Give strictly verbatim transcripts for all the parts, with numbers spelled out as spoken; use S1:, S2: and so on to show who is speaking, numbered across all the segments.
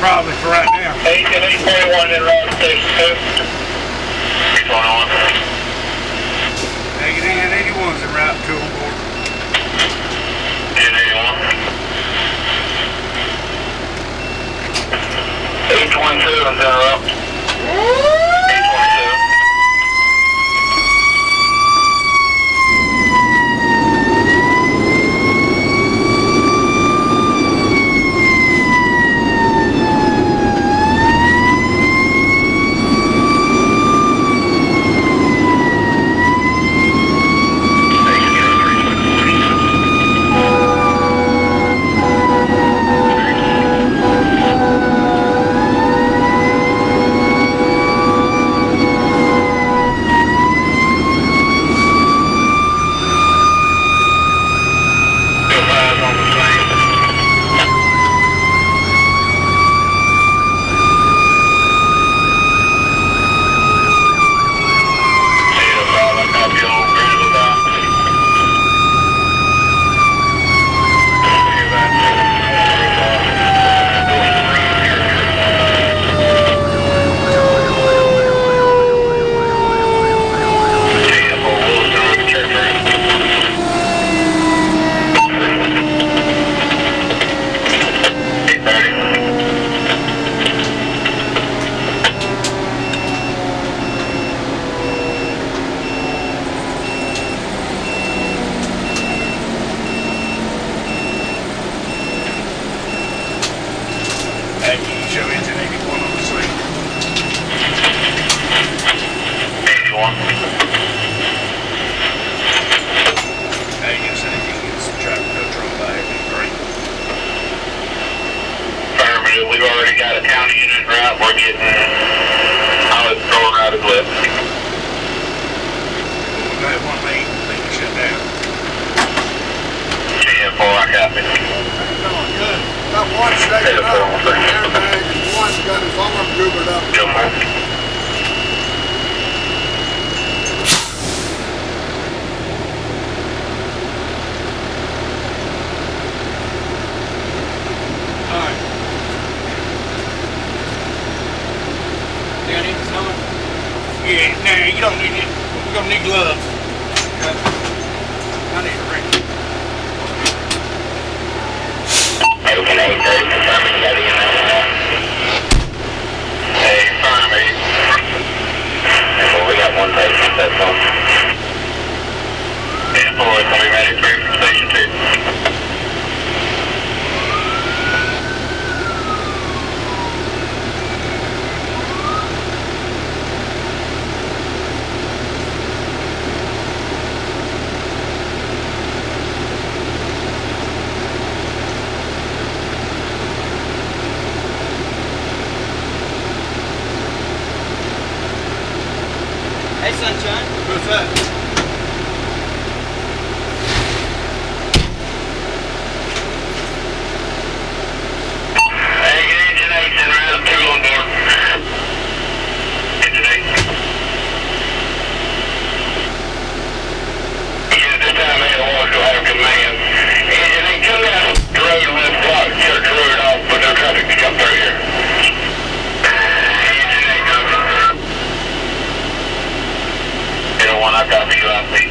S1: probably for right now.
S2: eight and eight twenty-one in route station two. eight twenty-one.
S1: Negative and eighty-one's en route to on board.
S2: ten eighty-one. eight twenty-two is en route. eight twenty-two.
S1: Show engine eighty-one on the screen.
S2: eighty-one.
S1: Hey, you said you can get some traffic control by it, great.
S2: Affirmative, we've already got a county unit route. We're getting, I was throwing out a clip.
S1: We've got one lane, they can shut down.
S2: ten four, I copy.
S3: Going good. Got one shaking up, airbag, and one's got his arm goobered up.
S2: Go for it.
S1: Alright. Do I need this helmet? Yeah, nah, you don't need it. We're gonna need gloves. Okay. I need a ring.
S2: Open eight thirty, confirming heavy in that. Hey, firm eight. Well, we got one patient, that's all. ten four, it's gonna be ready three from station two.
S1: Hey, sunshine. What's up?
S2: Hey, engine eight in route two on board. Engine eight. Yeah, this time I had one to have command. Engine eight, come down the road and let's block, church road off, but no traffic to come through here. Engine eight, copy. zero one, I copy you, I see.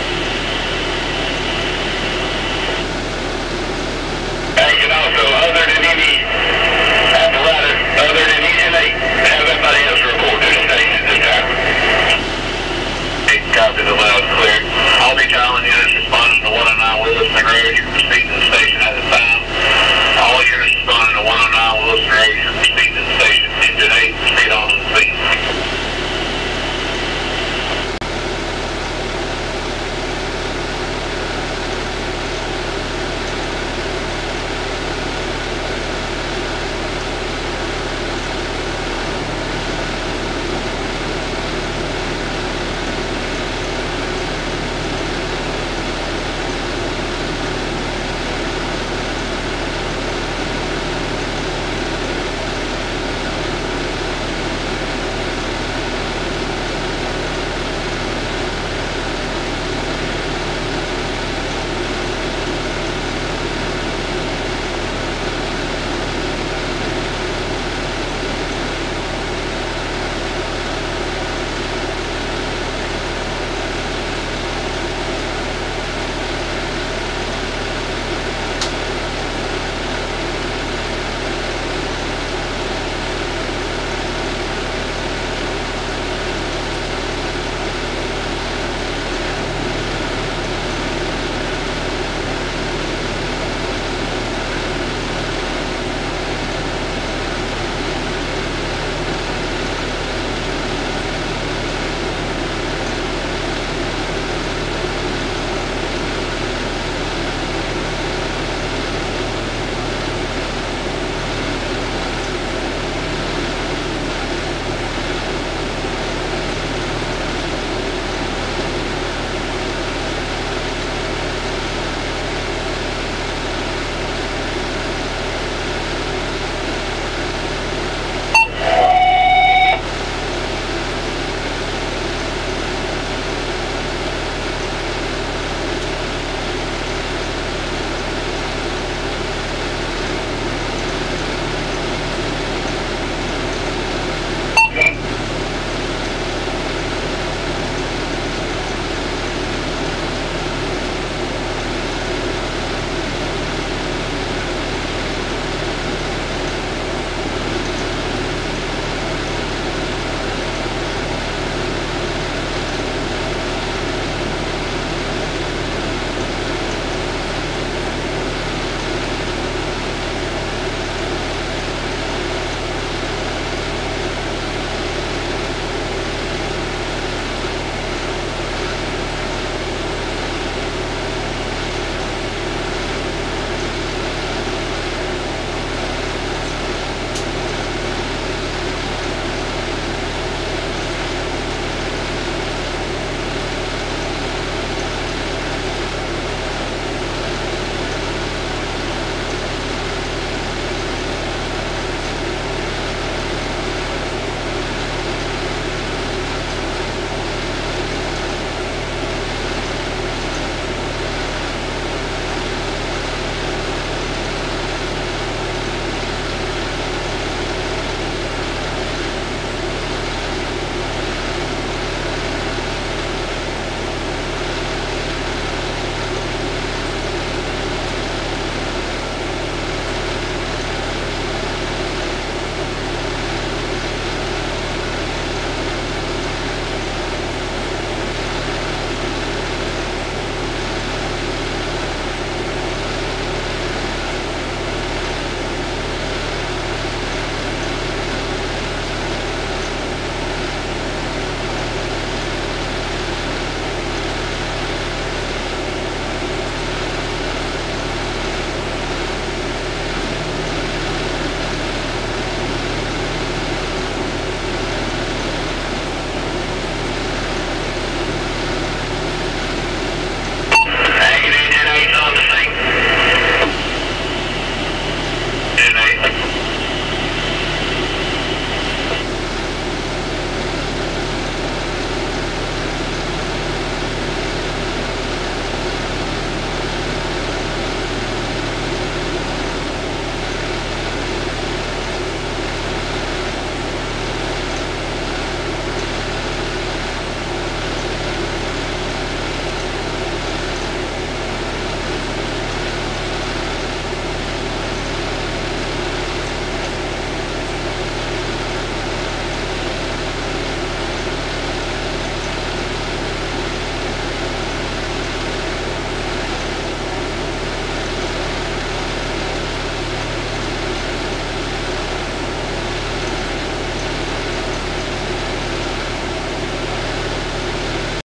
S2: Hey, and also, other than any apparatus, other than engine eight, have everybody else report to the station this time. Eight copies are loud and clear. All Beech Island units responding to one oh nine Williston Road. You're proceeding to the station at the time. All units responding to one oh nine Williston Road. You're proceeding to the station. Engine eight, proceed on to the scene.